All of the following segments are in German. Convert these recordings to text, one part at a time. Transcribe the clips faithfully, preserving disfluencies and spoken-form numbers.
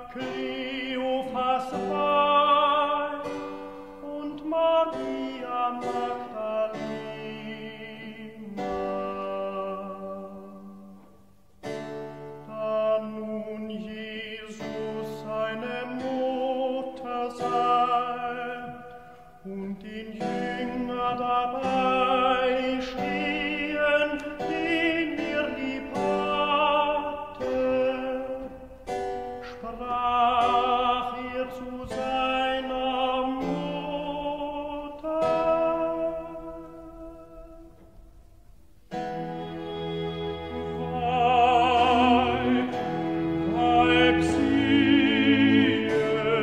Kleophas Weib und Maria Magdalena. Da nun Jesus seine Mutter sah und den Jünger dabei stehen, den er lieb hatte, sprach er zu seiner Mutter: Weib, Weib, siehe,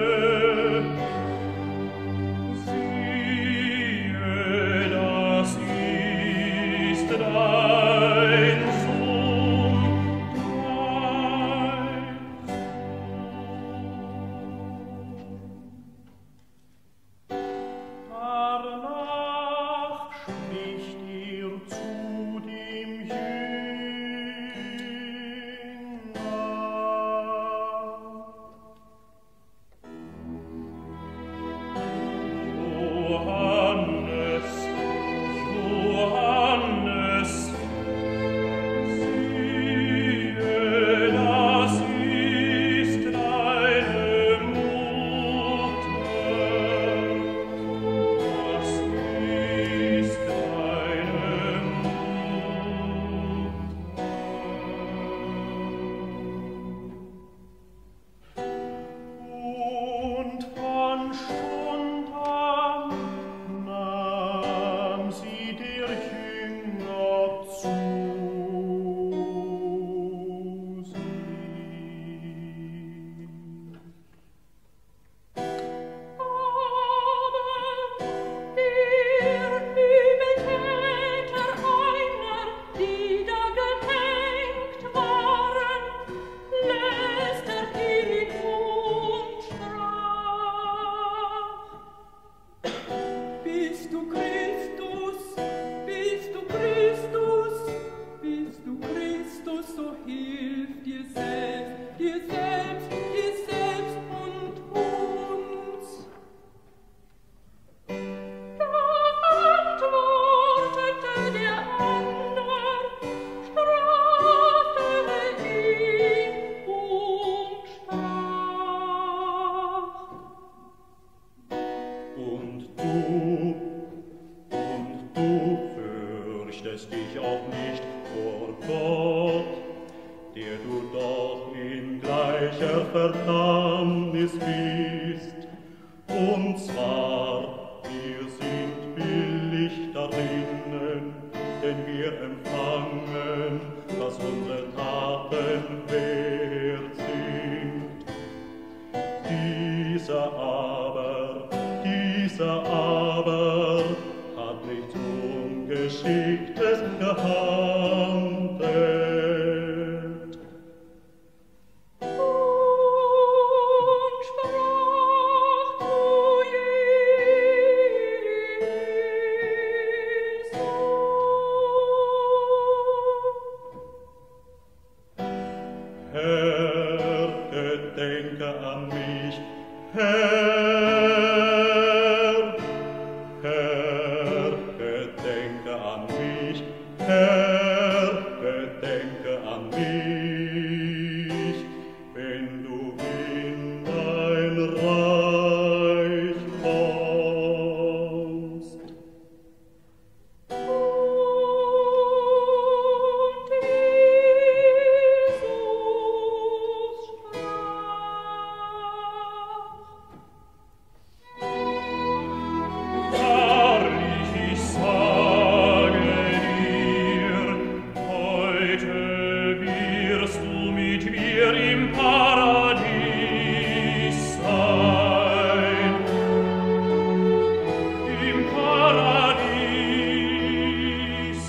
siehe, das ist dein Sohn, dein Danach spricht er zu dem Jünger: Johannes, Johannes, siehe, das ist deine Mutter. Das ist deine Mutter. Und von Stund an nahm sie der Jünger zu sich. Aber der Übeltäter einer, die da gehängt waren, lästerte ihn und sprach: Bist du Christus, bist du Christus, bist du Christus, so hilf dir selbst, dir selbst, dir selbst und uns. Da antwortete der ander, strafte ihn und sprach: Und du, und du fürchtest dich auch nicht vor Gott, der du doch in gleicher Verdammnis bist. Und zwar, wir sind billig darinnen, denn wir empfangen, was unsere Taten wert sind. Dieser aber, dieser aber hat nichts Ungeschicktes gehandelt. Und sprach zu Jesus: Herr, gedenke an mich, Herr, Herr, gedenke an mich, Herr, gedenke an mich, wenn du in dein Reich kommst. Und Jesus sprach: Wahrlich, ich sage dir, heute wirst du mit mir im Paradies sein. Im Paradies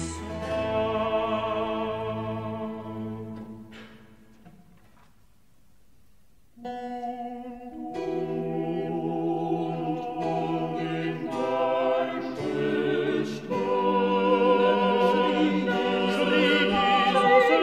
sein.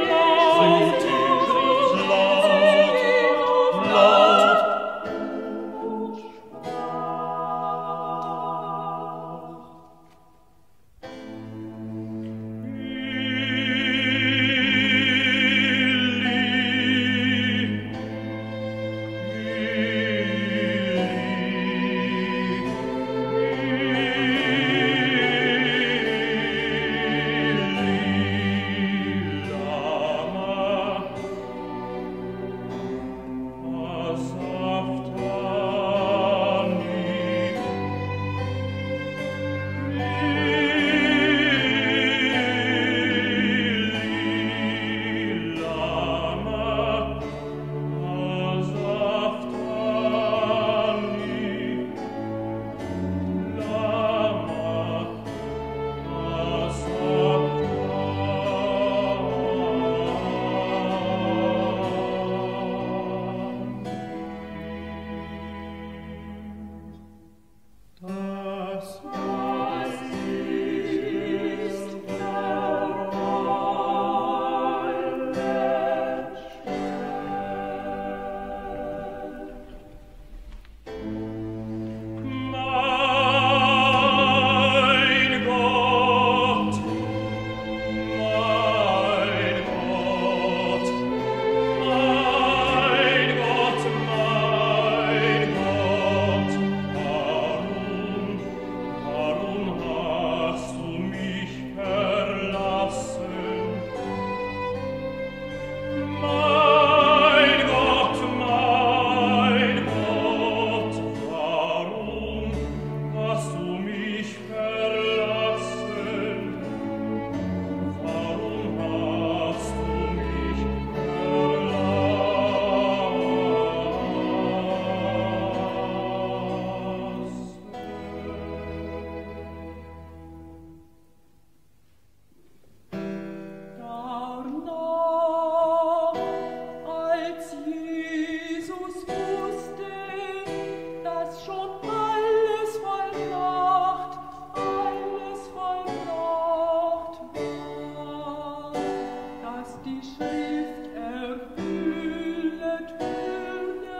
die Schrift erfüllet würde,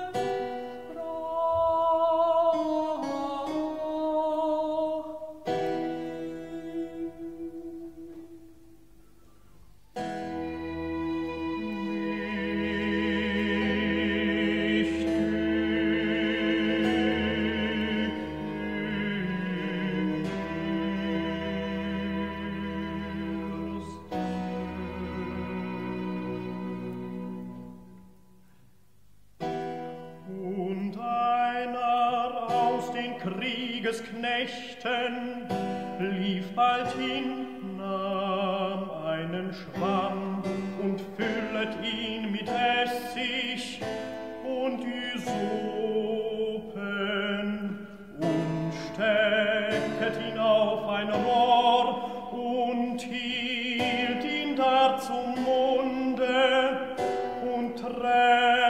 Kriegesknechten lief bald hin, nahm einen Schwamm und füllet ihn mit Essig und Hysopen und stecket ihn auf ein Rohr und hielt ihn da zum Munde und trägt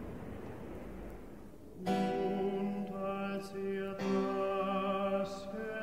Und als er das